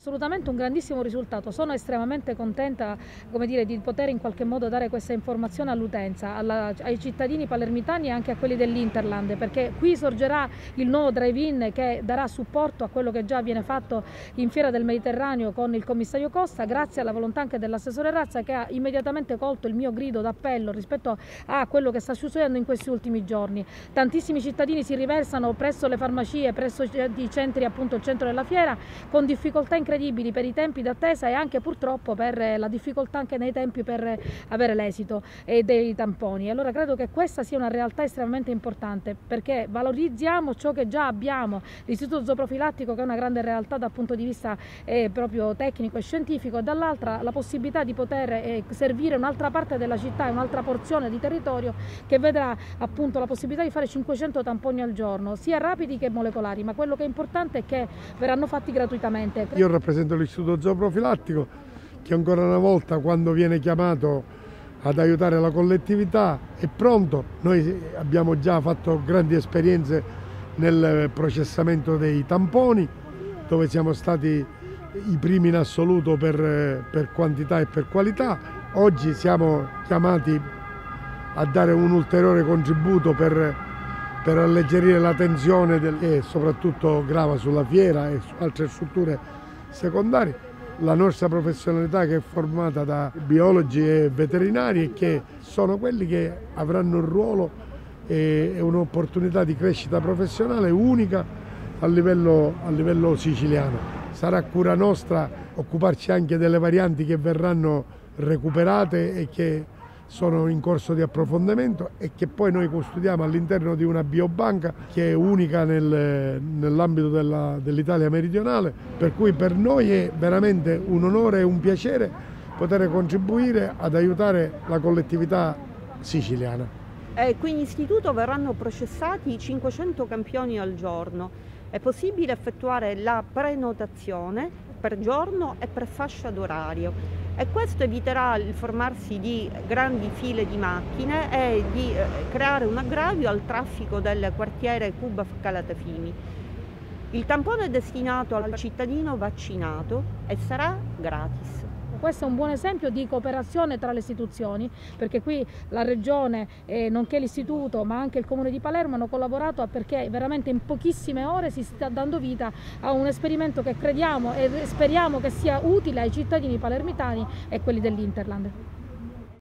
Assolutamente un grandissimo risultato, sono estremamente contenta, come dire, di poter in qualche modo dare questa informazione all'utenza, ai cittadini palermitani e anche a quelli dell'Interland, perché qui sorgerà il nuovo drive-in che darà supporto a quello che già viene fatto in Fiera del Mediterraneo con il commissario Costa, grazie alla volontà anche dell'assessore Razza, che ha immediatamente colto il mio grido d'appello rispetto a quello che sta succedendo in questi ultimi giorni. Tantissimi cittadini si riversano presso le farmacie, presso i centri, appunto il centro della fiera, con difficoltà incredibili per i tempi d'attesa e anche purtroppo per la difficoltà anche nei tempi per avere l'esito dei tamponi. Allora credo che questa sia una realtà estremamente importante, perché valorizziamo ciò che già abbiamo, l'istituto zooprofilattico, che è una grande realtà dal punto di vista proprio tecnico e scientifico, e dall'altra la possibilità di poter servire un'altra parte della città e un'altra porzione di territorio che vedrà appunto la possibilità di fare 500 tamponi al giorno, sia rapidi che molecolari, ma quello che è importante è che verranno fatti gratuitamente. Io rappresento l'istituto zooprofilattico che ancora una volta, quando viene chiamato ad aiutare la collettività, è pronto. Noi abbiamo già fatto grandi esperienze nel processamento dei tamponi, dove siamo stati i primi in assoluto per quantità e per qualità. Oggi siamo chiamati a dare un ulteriore contributo per alleggerire la tensione che soprattutto grava sulla fiera e su altre strutture secondarie. La nostra professionalità, che è formata da biologi e veterinari, e che sono quelli che avranno un ruolo e un'opportunità di crescita professionale unica a livello siciliano. Sarà cura nostra occuparci anche delle varianti che verranno recuperate e che sono in corso di approfondimento e che poi noi custodiamo all'interno di una biobanca che è unica nell'ambito dell'Italia meridionale, per cui per noi è veramente un onore e un piacere poter contribuire ad aiutare la collettività siciliana. Qui in istituto verranno processati 500 campioni al giorno. È possibile effettuare la prenotazione per giorno e per fascia d'orario, e questo eviterà il formarsi di grandi file di macchine e di creare un aggravio al traffico del quartiere Cuba Calatafimi. Il tampone è destinato al cittadino vaccinato e sarà gratis. Questo è un buon esempio di cooperazione tra le istituzioni, perché qui la Regione, nonché l'Istituto, ma anche il Comune di Palermo hanno collaborato perché veramente in pochissime ore si sta dando vita a un esperimento che crediamo e speriamo che sia utile ai cittadini palermitani e quelli dell'Interland.